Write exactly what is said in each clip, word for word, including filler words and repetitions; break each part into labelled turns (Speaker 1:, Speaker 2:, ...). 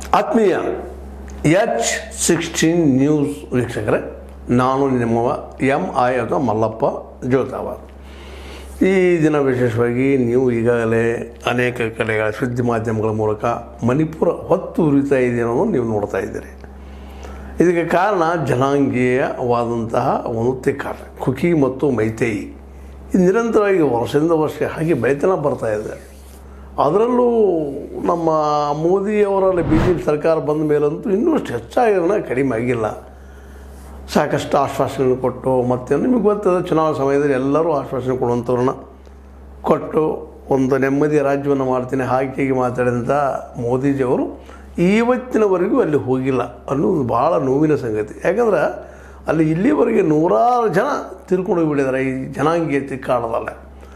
Speaker 1: ಆತ್ಮೀಯ H sixteen news ವೀಕ್ಷಕರೇ, ನಾನು ನಿಮ್ಮವ ಎಂ ಐ ಅಥವಾ ಮಲ್ಲಪ್ಪ ಜೋತಾವ. ಈ ದಿನ ವಿಶೇಷವಾಗಿ ನೀವು ಈಗಾಗಲೇ ಅನೇಕ ಕಡೆಗಳ ಸುದ್ದಿ ಮಾಧ್ಯಮಗಳ ಮೂಲಕ ಮಣಿಪುರ ಹೊತ್ತು ಉರಿತಾ ಇದೆ ಅನ್ನೋದನ್ನು ನೀವು ನೋಡ್ತಾ ಇದ್ದೀರಿ. ಇದಕ್ಕೆ ಕಾರಣ ಜನಾಂಗೀಯವಾದಂತಹ ಒಂದು ತಿಕ್ಕಾಟ, ಕುಕಿ ಮತ್ತು ಮೈತೇಯಿ. ಇದು ನಿರಂತರವಾಗಿ ವರ್ಷದಿಂದ ವರ್ಷ ಹಾಗೆ ಬೆಳೆತನ ಬರ್ತಾ ಇದೆ. ಅದರಲ್ಲೂ ನಮ್ಮ ಮೋದಿಯವರಲ್ಲಿ ಬಿ ಜೆ ಪಿ ಸರ್ಕಾರ ಬಂದ ಮೇಲಂತೂ ಇನ್ನೂಷ್ಟು ಹೆಚ್ಚಾಗಿರೋಣ ಕಡಿಮೆ ಆಗಿಲ್ಲ. ಸಾಕಷ್ಟು ಆಶ್ವಾಸನೆ ಕೊಟ್ಟು ಮತ್ತು ನಿಮಗೆ ಗೊತ್ತದ ಚುನಾವಣಾ ಸಮಯದಲ್ಲಿ ಎಲ್ಲರೂ ಆಶ್ವಾಸನೆ ಕೊಡುವಂಥವ್ರನ್ನ ಕೊಟ್ಟು ಒಂದು ನೆಮ್ಮದಿಯ ರಾಜ್ಯವನ್ನು ಮಾಡ್ತೀನಿ ಹಾಗೆ ಹೀಗೆ ಮಾತಾಡಿದಂಥ ಮೋದಿಜಿಯವರು ಇವತ್ತಿನವರೆಗೂ ಅಲ್ಲಿ ಹೋಗಿಲ್ಲ ಅನ್ನೋದು ಭಾಳ ನೋವಿನ ಸಂಗತಿ. ಯಾಕಂದ್ರೆ ಅಲ್ಲಿ ಇಲ್ಲಿವರೆಗೆ ನೂರಾರು ಜನ ತಿರ್ಕೊಂಡು ಹೋಗಿಬಿಟ್ಟಿದ್ದಾರೆ ಈ ಜನಾಂಗೀಯ ತಿಕ್ಕಾಟದಲ್ಲೇ.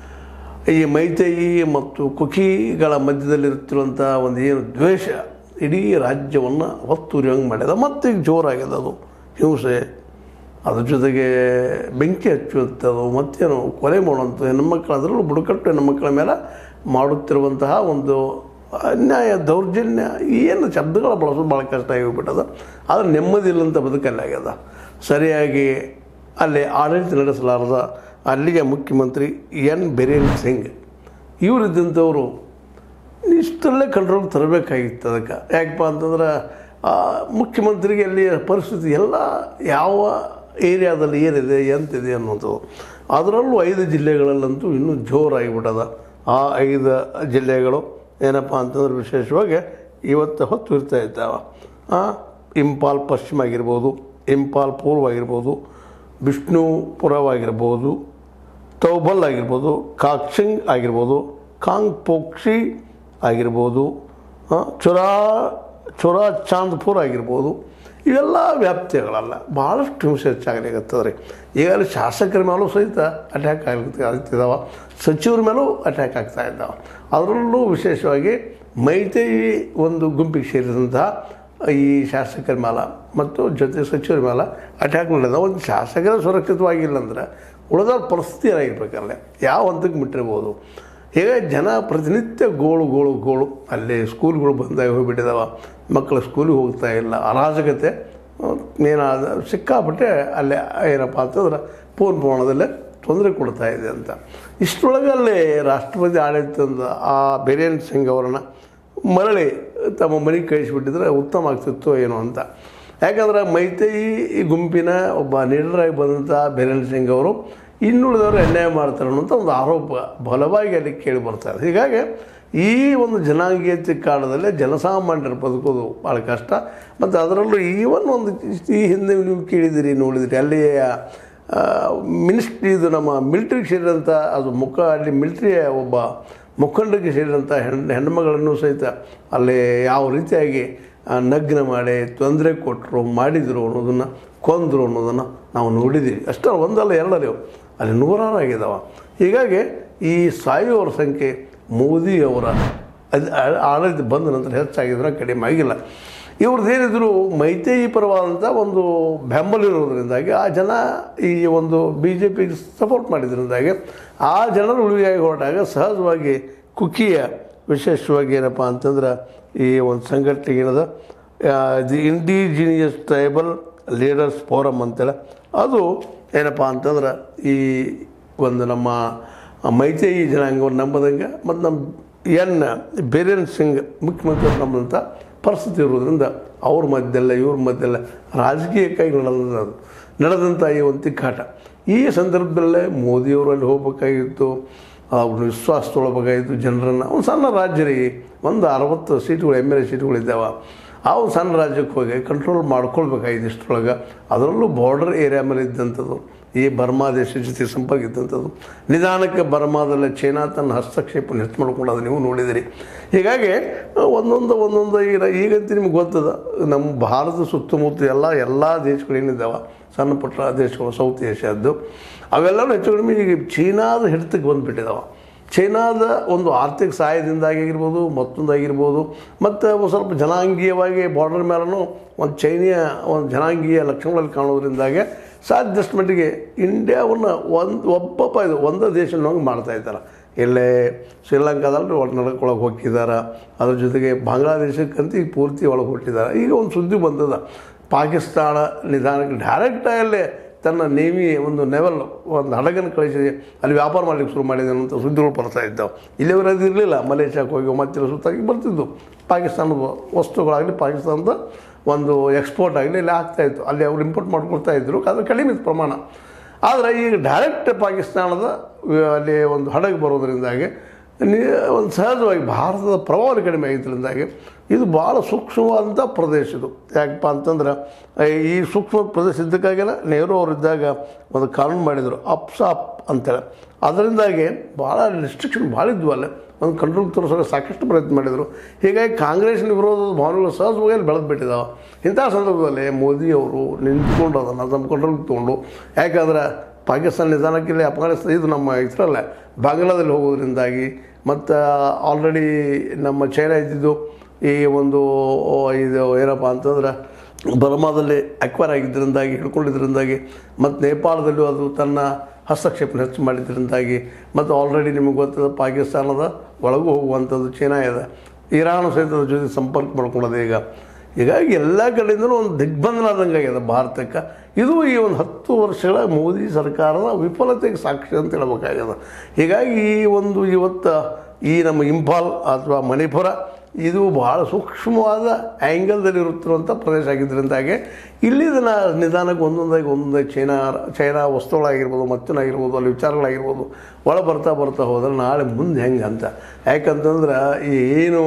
Speaker 1: ಈ ಮೈತೇಯಿ ಮತ್ತು ಕುಕಿಗಳ ಮಧ್ಯದಲ್ಲಿರುತ್ತಿರುವಂಥ ಒಂದು ಏನು ದ್ವೇಷ ಇಡೀ ರಾಜ್ಯವನ್ನು ಹೊತ್ತುರಿಯೋಂಗೆ ಮಾಡ್ಯದ. ಮತ್ತು ಈಗ ಜೋರಾಗಿದೆ ಅದು ಹಿಂಸೆ, ಅದ್ರ ಜೊತೆಗೆ ಬೆಂಕಿ ಹಚ್ಚುವಂಥದ್ದು, ಮತ್ತೇನು ಕೊಲೆ ಮಾಡುವಂಥದ್ದು, ಹೆಣ್ಣುಮಕ್ಕಳು ಅದರಲ್ಲೂ ಬುಡಕಟ್ಟು ಹೆಣ್ಣುಮಕ್ಕಳ ಮೇಲೆ ಮಾಡುತ್ತಿರುವಂತಹ ಒಂದು ಅನ್ಯಾಯ, ದೌರ್ಜನ್ಯ, ಏನು ಶಬ್ದಗಳ ಬಳಸೋದು ಭಾಳ ಕಷ್ಟ ಆಗಿಬಿಟ್ಟದ. ಆದರೆ ನೆಮ್ಮದಿ ಇಲ್ಲಂತ ಬದುಕಲ್ಲಿ ಆಗ್ಯದ. ಸರಿಯಾಗಿ ಅಲ್ಲಿ ಆಡಳಿತ ನಡೆಸಲಾರದ ಅಲ್ಲಿಗೆ ಮುಖ್ಯಮಂತ್ರಿ ಎನ್ ಬಿರೇನ್ ಸಿಂಗ್ ಇವರಿದ್ದಂಥವರು ಇಷ್ಟಲ್ಲೇ ಕಂಟ್ರೋಲ್ ತರಬೇಕಾಗಿತ್ತು. ಅದಕ್ಕೆ ಯಾಕಪ್ಪ ಅಂತಂದ್ರೆ ಮುಖ್ಯಮಂತ್ರಿಗೆ ಅಲ್ಲಿ ಪರಿಸ್ಥಿತಿ ಎಲ್ಲ ಯಾವ ಏರಿಯಾದಲ್ಲಿ ಏನಿದೆ ಎಂತಿದೆ ಅನ್ನೋದು. ಅದರಲ್ಲೂ ಐದು ಜಿಲ್ಲೆಗಳಲ್ಲಂತೂ ಇನ್ನೂ ಜೋರಾಗಿಬಿಟ್ಟದ. ಆ ಐದು ಜಿಲ್ಲೆಗಳು ಏನಪ್ಪ ಅಂತಂದ್ರೆ ವಿಶೇಷವಾಗಿ ಇವತ್ತು ಹೊತ್ತು ಇರ್ತಾ ಇದ್ದಾವೆ. ಇಂಪಾಲ್ ಪಶ್ಚಿಮ ಆಗಿರ್ಬೋದು, ಇಂಪಾಲ್ ಪೂರ್ವ ಆಗಿರ್ಬೋದು, ಬಿಷ್ಣುಪುರವಾಗಿರ್ಬೋದು, ತೌಬಲ್ ಆಗಿರ್ಬೋದು, ಕಾಕ್ಸಿಂಗ್ ಆಗಿರ್ಬೋದು, ಕಾಂಗ್ ಪೋಕ್ಷಿ ಆಗಿರ್ಬೋದು, ಚುರಾ ಚುರಾ ಚಾಂದ್ಪುರ ಆಗಿರ್ಬೋದು, ಇವೆಲ್ಲ ವ್ಯಾಪ್ತಿಗಳಲ್ಲ. ಭಾಳಷ್ಟು ಹಿಂಸೆ ಹೆಚ್ಚಾಗಲಿಕ್ಕತ್ತದ ರೀ. ಈಗಾಗಲೇ ಶಾಸಕರ ಮೇಲೂ ಸಹಿತ ಅಟ್ಯಾಕ್ ಆಗ್ಲಿಕ್ಕೆ ಆಗ್ತಿದ್ದಾವೆ, ಸಚಿವರ ಮೇಲೂ ಅಟ್ಯಾಕ್ ಆಗ್ತಾ ಇದ್ದಾವೆ. ಅದರಲ್ಲೂ ವಿಶೇಷವಾಗಿ ಮೈತೇಯಿ ಒಂದು ಗುಂಪಿಗೆ ಸೇರಿದಂತಹ ಈ ಶಾಸಕರ ಮೇಲೆ ಮತ್ತು ಜೊತೆ ಸಚಿವರ ಮೇಲೆ ಅಟ್ಯಾಕ್ ನಡೆದ. ಒಂದು ಶಾಸಕರ ಸುರಕ್ಷಿತವಾಗಿಲ್ಲ ಅಂದರೆ ಉಳಿದ ಪರಿಸ್ಥಿತಿ ಏನಾಗಿರ್ಬೇಕಲ್ಲೇ, ಯಾವ ಹಂತಕ್ಕೆ ಮುಟ್ಟಿರ್ಬೋದು. ಹೀಗೆ ಜನ ಪ್ರತಿನಿತ್ಯ ಗೋಳು ಗೋಳು ಗೋಳು ಅಲ್ಲಿ ಸ್ಕೂಲ್ಗಳು ಬಂದಾಗ ಹೋಗಿಬಿಟ್ಟಿದ್ದಾವೆ, ಮಕ್ಕಳು ಸ್ಕೂಲಿಗೆ ಹೋಗ್ತಾ ಇಲ್ಲ, ಅರಾಜಕತೆ ಏನಾದ ಸಿಕ್ಕಾಪಟ್ಟೆ ಅಲ್ಲೇ ಏನಪ್ಪ ಅಂತಂದ್ರೆ ಪೂರ್ಣ ಪ್ರಮಾಣದಲ್ಲೇ ತೊಂದರೆ ಕೊಡ್ತಾ ಇದೆ ಅಂತ. ಇಷ್ಟರೊಳಗಲ್ಲೇ ರಾಷ್ಟ್ರಪತಿ ಆಡಳಿತದಿಂದ ಆ ಬಿರೇನ್ ಸಿಂಗ್ ಅವರನ್ನು ಮರಳಿ ತಮ್ಮ ಮನೆಗೆ ಕಳಿಸಿಬಿಟ್ಟಿದ್ರೆ ಉತ್ತಮ ಆಗ್ತಿತ್ತು ಏನೋ ಅಂತ. ಯಾಕಂದ್ರೆ ಮೈತೇಯಿ ಗುಂಪಿನ ಒಬ್ಬ ಲೀಡರಾಗಿ ಬಂದಂಥ ಬಿರೇನ್ ಸಿಂಗ್ ಅವರು ಇನ್ನುಳಿದವರು ಅನ್ಯಾಯ ಮಾಡ್ತಾರೆ ಅನ್ನೋಂಥ ಒಂದು ಆರೋಪ ಬಲವಾಗಿ ಅಲ್ಲಿ ಕೇಳಿ ಬರ್ತಾರೆ. ಹೀಗಾಗಿ ಈ ಒಂದು ಜನಾಂಗೀಯ ತಿಕ್ಕಾಟದಲ್ಲೇ ಜನಸಾಮಾನ್ಯರು ಬದುಕೋದು ಭಾಳ ಕಷ್ಟ. ಮತ್ತು ಅದರಲ್ಲೂ ಈವನ್ ಒಂದು ಈ ಹಿಂದೆ ನೀವು ಕೇಳಿದಿರಿ ನೋಡಿದಿರಿ, ಅಲ್ಲಿಯ ಮಿನಿಸ್ಟ್ರಿ ಇದು ನಮ್ಮ ಮಿಲ್ಟ್ರಿಗೆ ಸೇರಿದಂಥ ಅದು ಮುಖ ಅಲ್ಲಿ ಮಿಲ್ಟ್ರಿಯ ಒಬ್ಬ ಮುಖಂಡರಿಗೆ ಸೇರಿದಂಥ ಹೆಣ್ಣು ಹೆಣ್ಣುಮಗಳನ್ನು ಸಹಿತ ಅಲ್ಲಿ ಯಾವ ರೀತಿಯಾಗಿ ನಗ್ನ ಮಾಡಿ ತೊಂದರೆ ಕೊಟ್ಟರು ಮಾಡಿದರು ಅನ್ನೋದನ್ನು, ಕೊಂದರು ಅನ್ನೋದನ್ನು ನಾವು ನೋಡಿದ್ದೀವಿ. ಅಷ್ಟೇ ಒಂದಲ್ಲ ಎರಡಲ್ಲ, ಅಲ್ಲಿ ನೂರಾರು ಆಗಿದ್ದಾವೆ. ಹೀಗಾಗಿ ಈ ಸಾಯುವವರ ಸಂಖ್ಯೆ ಮೋದಿಯವರ ಅದು ಆಡಳಿತ ಬಂದ ನಂತರ ಹೆಚ್ಚಾಗಿದ್ರೆ ಕಡಿಮೆ ಆಗಿಲ್ಲ. ಇವ್ರದ್ದೇನಿದ್ರು ಮೈತೇಯಿ ಪರವಾದಂಥ ಒಂದು ಬೆಂಬಲ ಇರೋದ್ರಿಂದಾಗಿ ಆ ಜನ ಈ ಒಂದು ಬಿ ಜೆ ಪಿಗೆ ಸಪೋರ್ಟ್ ಮಾಡಿದ್ರಿಂದಾಗಿ ಆ ಜನರು ಉಳಿಯಾಗಿ ಹೊರಟಾಗ ಸಹಜವಾಗಿ ಕುಕಿಯ ವಿಶೇಷವಾಗಿ ಏನಪ್ಪ ಅಂತಂದ್ರೆ ಈ ಒಂದು ಸಂಘಟನೆ ಏನದ the indigenous tribal leaders forum ಅಂತೇಳಿ ಅದು ಏನಪ್ಪ ಅಂತಂದ್ರೆ ಈ ಒಂದು ನಮ್ಮ ಮೈತೇಯಿ ಜನಾಂಗವನ್ನು ನಂಬದಂಗೆ ಮತ್ತು ನಮ್ಮ ಎನ್ ಬಿರೇನ್ ಸಿಂಗ್ ಮುಖ್ಯಮಂತ್ರಿ ನಂಬದಂಥ ಪರಿಸ್ಥಿತಿ ಇರೋದ್ರಿಂದ ಅವ್ರ ಮಧ್ಯೆಲ್ಲ ಇವ್ರ ಮಧ್ಯೆಲ್ಲ ರಾಜಕೀಯಕ್ಕಾಗಿ ನಡೆದ ನಡೆದಂಥ ಈ ಒಂದು ತಿಕ್ಕಾಟ. ಈ ಸಂದರ್ಭದಲ್ಲೇ ಮೋದಿಯವರು ಅಲ್ಲಿ ಹೋಗ್ಬೇಕಾಗಿತ್ತು, ಅವ್ರನ್ನ ವಿಶ್ವಾಸ ತೊಗೊಳ್ಬೇಕಾಗಿತ್ತು ಜನರನ್ನು. ಒಂದು ಸಣ್ಣ ರಾಜ್ಯ ರೀ, ಒಂದು ಅರವತ್ತು ಸೀಟುಗಳು ಎಮ್ ಎಲ್ ಎ ಸೀಟುಗಳಿದ್ದಾವೆ. ಆ ಒಂದು ಸಣ್ಣ ರಾಜ್ಯಕ್ಕೆ ಹೋಗಿ ಕಂಟ್ರೋಲ್ ಮಾಡ್ಕೊಳ್ಬೇಕಾಗಿತ್ತು ಇಷ್ಟರೊಳಗೆ. ಅದರಲ್ಲೂ ಬಾರ್ಡರ್ ಏರಿಯಾ ಮೇಲೆ ಇದ್ದಂಥದ್ದು, ಈ ಬರ್ಮಾ ದೇಶ ಜೊತೆ ಸಂಪರ್ಕ ಇದ್ದಂಥದ್ದು. ನಿಧಾನಕ್ಕೆ ಬರ್ಮಾದಲ್ಲೇ ಚೈನಾ ತನ್ನ ಹಸ್ತಕ್ಷೇಪ ಹೆಚ್ಚು ಮಾಡ್ಕೊಳ್ಳೋದು ನೀವು ನೋಡಿದಿರಿ. ಹೀಗಾಗಿ ಒಂದೊಂದು ಒಂದೊಂದು ಈಗ ಈಗಂತೂ ನಿಮ್ಗೆ ಗೊತ್ತದ, ನಮ್ಮ ಭಾರತ ಸುತ್ತಮುತ್ತ ಎಲ್ಲ ಎಲ್ಲ ದೇಶಗಳು ಏನಿದ್ದಾವೆ ಸಣ್ಣ ಪುಟ್ಟ ದೇಶಗಳು ಸೌತ್ ಏಷ್ಯಾದ್ದು ಅವೆಲ್ಲವೂ ಹೆಚ್ಚು ಕಡಿಮೆ ಈಗ ಚೀನಾದ ಹಿಡಿತಕ್ಕೆ ಬಂದುಬಿಟ್ಟಿದ್ದಾವೆ. ಚೈನಾದ ಒಂದು ಆರ್ಥಿಕ ಸಹಾಯದಿಂದಾಗಿರ್ಬೋದು, ಮತ್ತೊಂದಾಗಿರ್ಬೋದು, ಮತ್ತು ಒಂದು ಸ್ವಲ್ಪ ಜನಾಂಗೀಯವಾಗಿ ಬಾರ್ಡರ್ ಮೇಲೂ ಒಂದು ಚೈನೀಯ ಒಂದು ಜನಾಂಗೀಯ ಲಕ್ಷಣಗಳಲ್ಲಿ ಕಾಣೋದ್ರಿಂದಾಗೆ ಸಾಧ್ಯಷ್ಟು ಮಟ್ಟಿಗೆ ಇಂಡಿಯಾವನ್ನು ಒಂದು ಒಬ್ಬಪ್ಪ ಇದು ಒಂದೇ ದೇಶ ನೋಂಗೆ ಮಾಡ್ತಾಯಿದ್ದಾರೆ. ಇಲ್ಲೇ ಶ್ರೀಲಂಕಾದಲ್ಲಿ ಒಳ ನಡ್ಕೊಳಗೆ ಹೋಗಿದ್ದಾರೆ. ಅದ್ರ ಜೊತೆಗೆ ಬಾಂಗ್ಲಾದೇಶಕ್ಕಂತ ಈಗ ಪೂರ್ತಿ ಒಳಗೆ ಹೊಟ್ಟಿದ್ದಾರೆ. ಈಗ ಒಂದು ಸುದ್ದಿ ಬಂದದ, ಪಾಕಿಸ್ತಾನ ನಿಧಾನಕ್ಕೆ ಡೈರೆಕ್ಟಾಗಲ್ಲೇ ತನ್ನ ನೇವಿ ಒಂದು ನೆವಲ್ ಒಂದು ಹಡಗನ್ನು ಕಳಿಸಿ ಅಲ್ಲಿ ವ್ಯಾಪಾರ ಮಾಡಲಿಕ್ಕೆ ಶುರು ಮಾಡಿದೆ ಅಂತ ಸುದ್ದಿಗಳು ಬರ್ತಾ ಇದ್ದಾವೆ. ಇಲ್ಲಿವರೆಗೆ ಅದು ಇರಲಿಲ್ಲ. ಮಲೇಷ್ಯಾಕ್ಕೆ ಹೋಗಿ ಮತ್ತೆ ಸುತ್ತಾಗಿ ಬರ್ತಿದ್ದು ಪಾಕಿಸ್ತಾನದ ವಸ್ತುಗಳಾಗಲಿ ಪಾಕಿಸ್ತಾನದ ಒಂದು ಎಕ್ಸ್ಪೋರ್ಟ್ ಆಗಲಿ ಇಲ್ಲಿ ಆಗ್ತಾಯಿತ್ತು. ಅಲ್ಲಿ ಅವರು ಇಂಪೋರ್ಟ್ ಮಾಡ್ಕೊಳ್ತಾ ಇದ್ದರು, ಅದು ಕಡಿಮೆ ಇತ್ತು ಪ್ರಮಾಣ. ಆದರೆ ಈಗ ಡೈರೆಕ್ಟ್ ಪಾಕಿಸ್ತಾನದ ಅಲ್ಲಿ ಒಂದು ಹಡಗು ಬರೋದರಿಂದಾಗಿ ನೀ ಒಂದು ಸಹಜವಾಗಿ ಭಾರತದ ಪ್ರಭಾವ ಕಡಿಮೆ ಆಗಿದ್ದರಿಂದಾಗಿ ಇದು ಭಾಳ ಸೂಕ್ಷ್ಮವಾದಂಥ ಪ್ರದೇಶ. ಇದು ಯಾಕಪ್ಪ ಅಂತಂದ್ರೆ ಈ ಸೂಕ್ಷ್ಮ ಪ್ರದೇಶ ಇದ್ದಕ್ಕಾಗೆಲ್ಲ ನೆಹರು ಅವರಿದ್ದಾಗ ಒಂದು ಕಾನೂನು ಮಾಡಿದರು ಅಪ್ಸಾಪ್ ಅಂತೇಳಿ. ಅದರಿಂದಾಗಿ ಭಾಳ ರಿಸ್ಟ್ರಿಕ್ಷನ್ ಭಾಳ ಇದ್ವು. ಅಲ್ಲೇ ಒಂದು ಕಂಟ್ರೋಲ್ ತೋರಿಸೋಕೆ ಸಾಕಷ್ಟು ಪ್ರಯತ್ನ ಮಾಡಿದರು. ಹೀಗಾಗಿ ಕಾಂಗ್ರೆಸ್ನ ವಿರೋಧದ ಭಾವನೆಗಳು ಸಹಜವಾಗಿ ಬೆಳೆದು ಬಿಟ್ಟಿದ್ದಾವೆ. ಇಂಥ ಸಂದರ್ಭದಲ್ಲಿ ಮೋದಿಯವರು ನಿಂತ್ಕೊಂಡು ಅದನ್ನು ನಮ್ಮ ಕಂಟ್ರೋಲ್ ತೊಗೊಂಡು, ಯಾಕಂದ್ರೆ ಪಾಕಿಸ್ತಾನ ನಿಧಾನಕ್ಕಿಲ್ಲಿ ಅಫ್ಘಾನಿಸ್ತಾನ ಇದು ನಮ್ಮ ಇದರಲ್ಲ ಬಾಂಗ್ಲಾದಲ್ಲಿ ಹೋಗೋದ್ರಿಂದಾಗಿ ಮತ್ತು ಆಲ್ರೆಡಿ ನಮ್ಮ ಚೈನಾ ಇದ್ದಿದ್ದು ಈ ಒಂದು ಇದು ಏನಪ್ಪ ಅಂತಂದ್ರೆ ಬರ್ಮಾದಲ್ಲಿ ಅಕ್ವೈರ್ ಆಗಿದ್ದರಿಂದಾಗಿ ಹಿಡ್ಕೊಂಡಿದ್ದರಿಂದಾಗಿ ಮತ್ತು ನೇಪಾಳದಲ್ಲೂ ಅದು ತನ್ನ ಹಸ್ತಕ್ಷೇಪ ಹೆಚ್ಚು ಮಾಡಿದ್ದರಿಂದಾಗಿ ಮತ್ತು ಆಲ್ರೆಡಿ ನಿಮಗೆ ಗೊತ್ತದ ಪಾಕಿಸ್ತಾನದ ಒಳಗೂ ಹೋಗುವಂಥದ್ದು ಚೈನಾ ಇದೆ, ಇರಾನ್ ಸಹಿತ ಜೊತೆ ಸಂಪರ್ಕ ಮಾಡ್ಕೊಳ್ಳೋದು ಈಗ. ಹೀಗಾಗಿ ಎಲ್ಲ ಕಡೆಯಿಂದಲೂ ಒಂದು ದಿಗ್ಬಂಧನ ಆದಂಗೆ ಆಗಿದೆ ಭಾರತಕ್ಕೆ. ಇದು ಈ ಒಂದು ಹತ್ತು ವರ್ಷಗಳ ಮೋದಿ ಸರ್ಕಾರದ ವಿಫಲತೆಗೆ ಸಾಕ್ಷಿ ಅಂತ ಹೇಳಬೇಕಾಗ್ಯದ. ಹೀಗಾಗಿ ಈ ಒಂದು ಇವತ್ತು ಈ ನಮ್ಮ ಇಂಫಾಲ್ ಅಥವಾ ಮಣಿಪುರ ಇದು ಭಾಳ ಸೂಕ್ಷ್ಮವಾದ ಆ್ಯಂಗಲ್ದಲ್ಲಿ ಇರುತ್ತಿರುವಂಥ ಪ್ರದೇಶ ಆಗಿದ್ದರಿಂದಾಗೆ ಇಲ್ಲಿ ಇದನ್ನು ನಿಧಾನಕ್ಕೆ ಒಂದೊಂದಾಗಿ ಒಂದೊಂದಾಗಿ ಚೈನಾ ಚೈನಾ ವಸ್ತುಗಳಾಗಿರ್ಬೋದು ಮತ್ತೊಂದಾಗಿರ್ಬೋದು ಅಲ್ಲಿ ವಿಚಾರಗಳಾಗಿರ್ಬೋದು ಒಳ ಬರ್ತಾ ಬರ್ತಾ ಹೋದ್ರೆ ನಾಳೆ ಮುಂದೆ ಹೆಂಗೆ ಅಂತ. ಯಾಕಂತಂದ್ರೆ ಈ ಏನು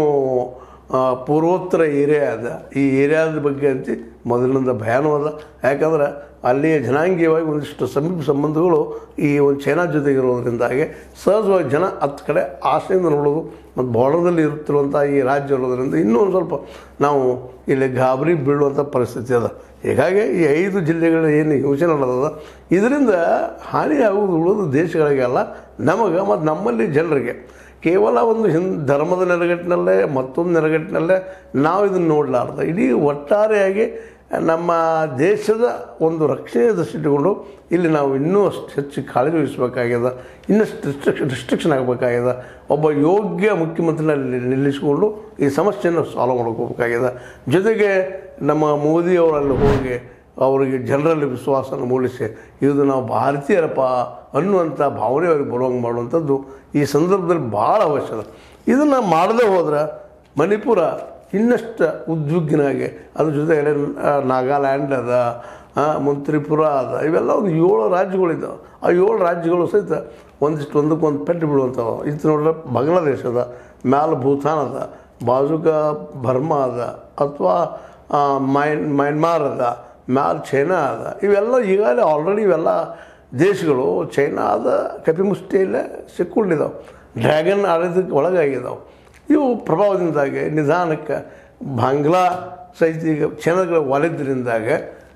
Speaker 1: ಪೂರ್ವೋತ್ತರ ಏರಿಯಾ ಅದ, ಈ ಏರಿಯಾದ ಬಗ್ಗೆ ಅಂತ ಮೊದಲಿನಿಂದ ಭಯಾನೂ ಅದ. ಯಾಕಂದ್ರೆ ಅಲ್ಲಿಯ ಜನಾಂಗೀಯವಾಗಿ ಒಂದಿಷ್ಟು ಸಮೀಪ ಸಂಬಂಧಗಳು ಈ ಒಂದು ಚೈನಾ ಜೊತೆಗಿರೋದ್ರಿಂದಾಗಿ ಸಹಜವಾಗಿ ಜನ ಹತ್ತು ಕಡೆ ಆಸೆಯಿಂದ ನೋಡೋದು ಮತ್ತು ಬಾರ್ಡರ್ದಲ್ಲಿ ಇರುತ್ತಿರುವಂಥ ಈ ರಾಜ್ಯ ಇರೋದ್ರಿಂದ ಇನ್ನೂ ಒಂದು ಸ್ವಲ್ಪ ನಾವು ಇಲ್ಲಿ ಗಾಬರಿ ಬೀಳುವಂಥ ಪರಿಸ್ಥಿತಿ ಅದ. ಹೀಗಾಗಿ ಈ ಐದು ಜಿಲ್ಲೆಗಳ ಏನು ಯೋಚನೆ ನಡೆದದ ಇದರಿಂದ ಹಾನಿಯಾಗುವುದು ಉಳಿದ ದೇಶಗಳಿಗೆಲ್ಲ ನಮಗೆ ಮತ್ತು ನಮ್ಮಲ್ಲಿ ಜನರಿಗೆ ಕೇವಲ ಒಂದು ಹಿಂದ್ ಧರ್ಮದ ನೆರಗಟ್ಟಿನಲ್ಲೇ ಮತ್ತೊಂದು ನೆರಗಟ್ಟಿನಲ್ಲೇ ನಾವು ಇದನ್ನು ನೋಡಲಾರ್ದು ಇಡೀ ಒಟ್ಟಾರೆಯಾಗಿ ನಮ್ಮ ದೇಶದ ಒಂದು ರಕ್ಷಣೆ ದೃಷ್ಟಿಟ್ಕೊಂಡು ಇಲ್ಲಿ ನಾವು ಇನ್ನೂ ಅಷ್ಟು ಹೆಚ್ಚು ಕಾಳಜಿ ವಹಿಸಬೇಕಾಗ್ಯದ, ಇನ್ನಷ್ಟು ರಿಸ್ಟ್ರಿಕ್ಷನ್ ರಿಸ್ಟ್ರಿಕ್ಷನ್ ಆಗಬೇಕಾಗ್ಯದ. ಒಬ್ಬ ಯೋಗ್ಯ ಮುಖ್ಯಮಂತ್ರಿನಲ್ಲಿ ನಿಲ್ಲಿಸಿಕೊಂಡು ಈ ಸಮಸ್ಯೆಯನ್ನು ಸಾಲ್ವ್ ಮಾಡ್ಕೋಬೇಕಾಗ್ಯದ. ಜೊತೆಗೆ ನಮ್ಮ ಮೋದಿಯವರಲ್ಲಿ ಹೋಗಿ ಅವರಿಗೆ ಜನರಲ್ಲಿ ವಿಶ್ವಾಸನ ಮೂಡಿಸಿ ಇದು ನಾವು ಭಾರತೀಯರಪ್ಪ ಅನ್ನುವಂಥ ಭಾವನೆ ಅವ್ರಿಗೆ ಬರುವಂಗೆ ಮಾಡುವಂಥದ್ದು ಈ ಸಂದರ್ಭದಲ್ಲಿ ಭಾಳ ಅವಶ್ಯಕ. ಇದನ್ನು ಮಾಡದೆ ಹೋದ್ರೆ ಮಣಿಪುರ ಇನ್ನಷ್ಟು ಉದ್ವಿಗ್ನಾಗಿ ಅದ್ರ ಜೊತೆಗೆ ನಾಗಾಲ್ಯಾಂಡ್ ಅದ, ಮತ್ತು ತ್ರಿಪುರ ಅದ, ಇವೆಲ್ಲ ಒಂದು ಏಳು ರಾಜ್ಯಗಳಿದ್ದಾವೆ. ಆ ಏಳು ರಾಜ್ಯಗಳು ಸಹಿತ ಒಂದಿಷ್ಟು ಒಂದಕ್ಕೊಂದು ಪೆಟ್ಟು ಬೀಳುವಂಥವು. ಇದು ನೋಡಿದ್ರೆ ಬಾಂಗ್ಲಾದೇಶ ಅದ, ಮ್ಯಾಲ ಭೂತಾನ್ ಅದ, ಬಾಜುಕ ಬರ್ಮಾ ಅದ, ಅಥವಾ ಮೈನ್ ಮೈನ್ಮಾರ್ ಅದ, ಮ್ಯಾಲ ಚೈನಾ ಅದ. ಇವೆಲ್ಲ ಈಗಾಗಲೇ ಆಲ್ರೆಡಿ ಇವೆಲ್ಲ ದೇಶಗಳು ಚೈನಾದ ಕಪಿಮುಷ್ಟಿಯಲ್ಲೇ ಸಿಕ್ಕೊಂಡಿದ್ದಾವೆ, ಡ್ರ್ಯಾಗನ್ ಆಡಳಿತಕ್ಕೆ ಒಳಗಾಗಿದ್ದಾವೆ. ಇವು ಪ್ರಭಾವದಿಂದಾಗಿ ನಿಧಾನಕ್ಕೆ ಬಾಂಗ್ಲಾ ಸಹಿತ ಈಗ ಚೈನಾಗಳ ಒಲಿದ್ರಿಂದಾಗ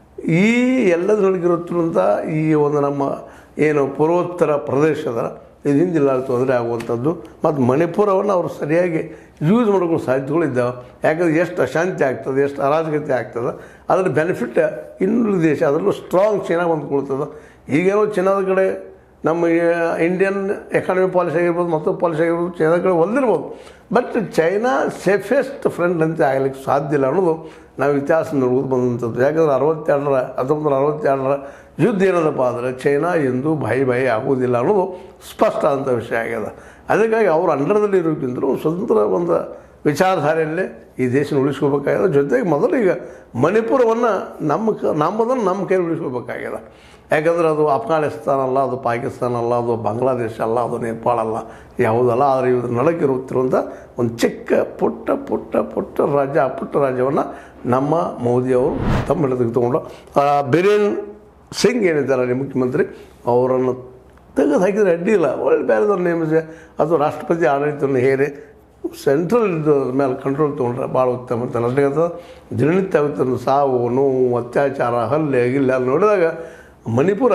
Speaker 1: ಈ ಎಲ್ಲದರೊಳಗಿರುತ್ತಿರುವಂಥ ಈ ಒಂದು ನಮ್ಮ ಏನು ಪೂರ್ವೋತ್ತರ ಪ್ರದೇಶದ ಇದು ಹಿಂದಿಲ್ಲ ತೊಂದರೆ ಆಗುವಂಥದ್ದು. ಮತ್ತು ಮಣಿಪುರವನ್ನು ಅವರು ಸರಿಯಾಗಿ ಯೂಸ್ ಮಾಡ್ಕೊಳ್ಳೋ ಸಾಧ್ಯತೆಗಳು ಇದ್ದಾವೆ. ಯಾಕಂದರೆ ಎಷ್ಟು ಅಶಾಂತಿ ಆಗ್ತದೆ, ಎಷ್ಟು ಅರಾಜಕತೆ ಆಗ್ತದೆ, ಅದರ ಬೆನಿಫಿಟ್ ಇನ್ನುಳಿದ ದೇಶ ಅದರಲ್ಲೂ ಸ್ಟ್ರಾಂಗ್ ಚೈನಾ ಬಂದುಕೊಳ್ತದೆ. ಈಗೇನೋ ಚೈನಾದ ಕಡೆ ನಮ್ಮ ಇಂಡಿಯನ್ ಎಕಾನಮಿ ಪಾಲಿಸಿ ಆಗಿರ್ಬೋದು, ಮತ್ತೊಂದು ಪಾಲಿಸಿ ಆಗಿರ್ಬೋದು, ಚೈನಾ ಕಡೆ ಹೊಂದಿರ್ಬೋದು. ಬಟ್ ಚೈನಾ ಸೇಫೆಸ್ಟ್ ಫ್ರೆಂಡ್ ಅಂತ ಆಗಲಿಕ್ಕೆ ಸಾಧ್ಯ ಇಲ್ಲ ಅನ್ನೋದು ನಾವು ಇತಿಹಾಸ ನೋಡ್ಬೋದು ಬಂದಂಥದ್ದು. ಯಾಕಂದರೆ ಅರವತ್ತೆರಡರ ಹತ್ತೊಂಬತ್ತು ನೂರ ಅರವತ್ತೆರಡರ ಯುದ್ಧ ಏನದಪ್ಪ ಅಂದರೆ ಚೈನಾ ಎಂದೂ ಬಾಯಿ ಬಾಯಿ ಆಗುವುದಿಲ್ಲ ಅನ್ನೋದು ಸ್ಪಷ್ಟ ಆದಂಥ ವಿಷಯ ಆಗ್ಯದ. ಅದಕ್ಕಾಗಿ ಅವರು ಅಂಡರ್ದಲ್ಲಿ ಇರೋಕ್ಕಿಂತಲೂ ಸ್ವತಂತ್ರ ಒಂದು ವಿಚಾರಧಾರೆಯಲ್ಲೇ ಈ ದೇಶನ ಉಳಿಸ್ಕೋಬೇಕಾಗ್ಯದ. ಜೊತೆಗೆ ಮೊದಲು ಈಗ ಮಣಿಪುರವನ್ನು ನಮ್ಮ ಕ ನಮ್ಮದನ್ನು ನಮ್ಮ ಕೈ ಉಳಿಸ್ಕೋಬೇಕಾಗ್ಯದ. ಯಾಕಂದರೆ ಅದು ಅಫ್ಘಾನಿಸ್ತಾನ ಅಲ್ಲ, ಅದು ಪಾಕಿಸ್ತಾನ ಅಲ್ಲ, ಅದು ಬಾಂಗ್ಲಾದೇಶ ಅಲ್ಲ, ಅದು ನೇಪಾಳ ಅಲ್ಲ, ಯಾವುದಲ್ಲ. ಆದರೆ ಇವ್ರು ನಡಕಿರುತ್ತಿರುವಂಥ ಒಂದು ಚಿಕ್ಕ ಪುಟ್ಟ ಪುಟ್ಟ ಪುಟ್ಟ ರಾಜ್ಯ, ಆ ಪುಟ್ಟ ರಾಜ್ಯವನ್ನು ನಮ್ಮ ಮೋದಿಯವರು ತಮ್ಮ ಹಿಡಿದು ತೊಗೊಂಡು ಬಿರೇನ್ ಸಿಂಗ್ ಏನಿದ್ದಾರೆ ಅಲ್ಲಿ ಮುಖ್ಯಮಂತ್ರಿ ಅವರನ್ನು ತೆಗೆದು ಹಾಕಿದರೆ ಅಡ್ಡಿ ಇಲ್ಲ. ಒಳ್ಳೆ ಬೇರೆದವ್ರು ನೇಮಿಸಿ ಅದು ರಾಷ್ಟ್ರಪತಿ ಆಡಳಿತವನ್ನು ಹೇರಿ ಸೆಂಟ್ರಲ್ ಇದ್ರ ಮೇಲೆ ಕಂಟ್ರೋಲ್ ತೊಗೊಂಡ್ರೆ ಭಾಳ ಉತ್ತಮ ಅಂತ ನನಗಂತ ದಿನನಿತ್ಯ ಆಗುತ್ತೆ. ಸಾವು ನೋವು ಅತ್ಯಾಚಾರ ಹಲ್ಲೆ ಗಿಲ್ಲ ಅಲ್ಲಿ ನೋಡಿದಾಗ ಮಣಿಪುರ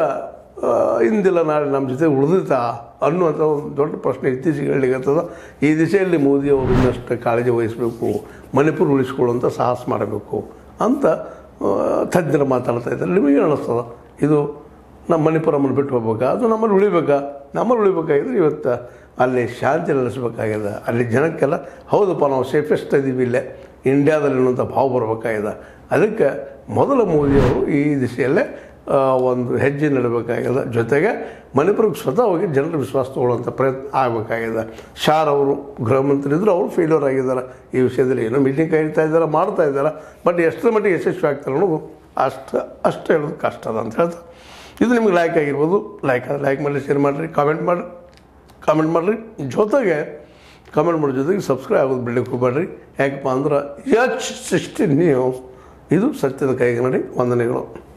Speaker 1: ಇಂದಿಲ್ಲ ನಾಳೆ ನಮ್ಮ ಜೊತೆ ಉಳಿದಿತ್ತಾ ಅನ್ನುವಂಥ ಒಂದು ದೊಡ್ಡ ಪ್ರಶ್ನೆ ಇತ್ತೀಚೆಗೆ ಹೇಳಲಿಕ್ಕತ್ತದ. ಈ ದಿಶೆಯಲ್ಲಿ ಮೋದಿಯವರು ಇನ್ನಷ್ಟು ಕಾಳಜಿ ವಹಿಸಬೇಕು, ಮಣಿಪುರ ಉಳಿಸ್ಕೊಳ್ಳುವಂಥ ಸಾಹಸ ಮಾಡಬೇಕು ಅಂತ ತಜ್ಞರು ಮಾತಾಡ್ತಾ ಇದ್ದಾರೆ. ನಿಮಗೆ ಅನ್ನಿಸ್ತದ ಇದು ನಮ್ಮ ಮಣಿಪುರಮ್ಮನ್ನು ಬಿಟ್ಟು ಹೋಗ್ಬೇಕಾ, ಅದು ನಮ್ಮಲ್ಲಿ ಉಳಿಬೇಕಾ? ನಮ್ಮಲ್ಲಿ ಉಳಿಬೇಕಾಗಿದ್ರೆ ಇವತ್ತು ಅಲ್ಲಿ ಶಾಂತಿ ನೆಲೆಸಬೇಕಾಗಿದೆ. ಅಲ್ಲಿ ಜನಕ್ಕೆಲ್ಲ ಹೌದಪ್ಪ ನಾವು ಸೇಫೆಸ್ಟ್ ಇದ್ದೀವಿ ಇಲ್ಲೇ ಇಂಡಿಯಾದಲ್ಲಿ ಅನ್ನುವಂಥ ಭಾವ ಬರಬೇಕಾಗಿದೆ. ಅದಕ್ಕೆ ಮೊದಲ ಮೋದಿಯವರು ಈ ದಿಶೆಯಲ್ಲೇ ಒಂದು ಹೆಜ್ಜೆ ನಡಬೇಕಾಗಿದೆ. ಜೊತೆಗೆ ಮಣಿಪುರಕ್ಕೆ ಸ್ವತಃ ಹೋಗಿ ಜನರ ವಿಶ್ವಾಸ ತೊಗೊಳ್ಳೋಂಥ ಪ್ರಯತ್ನ ಆಗಬೇಕಾಗಿದೆ. ಶಾರ್ ಅವರು ಗೃಹ ಮಂತ್ರಿ ಇದ್ದರು, ಅವರು ಫೇಲ್ಯೂರ್ ಆಗಿದ್ದಾರೆ ಈ ವಿಷಯದಲ್ಲಿ. ಏನೋ ಮೀಟಿಂಗ್ ಕರೀತಾ ಇದ್ದಾರೆ, ಮಾಡ್ತಾ ಇದ್ದಾರೆ, ಬಟ್ ಎಷ್ಟರ ಮಟ್ಟಿಗೆ ಯಶಸ್ವಿ ಆಗ್ತಾರೆ ಅನ್ನೋದು ಅಷ್ಟು ಅಷ್ಟು ಹೇಳೋದು ಕಷ್ಟ ಅದ ಅಂತ ಹೇಳ್ತಾ, ಇದು ನಿಮ್ಗೆ ಲೈಕ್ ಆಗಿರ್ಬೋದು. ಲೈಕ್ ಆದರೆ ಲೈಕ್ ಮಾಡಿರಿ, ಶೇರ್ ಮಾಡಿರಿ, ಕಾಮೆಂಟ್ ಮಾಡಿರಿ ಕಾಮೆಂಟ್ ಮಾಡಿರಿ ಜೊತೆಗೆ ಕಾಮೆಂಟ್ ಮಾಡೋ ಜೊತೆಗೆ ಸಬ್ಸ್ಕ್ರೈಬ್ ಆಗೋದು ಬಿಡ್ಲಿಕ್ಕೆ ಹೋಗ್ಬೇಡ್ರಿ. ಯಾಕಪ್ಪ ಅಂದ್ರೆ ಎಚ್ ಸಿಕ್ಸ್ಟೀನ್ ನ್ಯೂಸ್ ಇದು ಸತ್ಯದ ಕೈಗೆ ನಡಿ. ವಂದನೆಗಳು.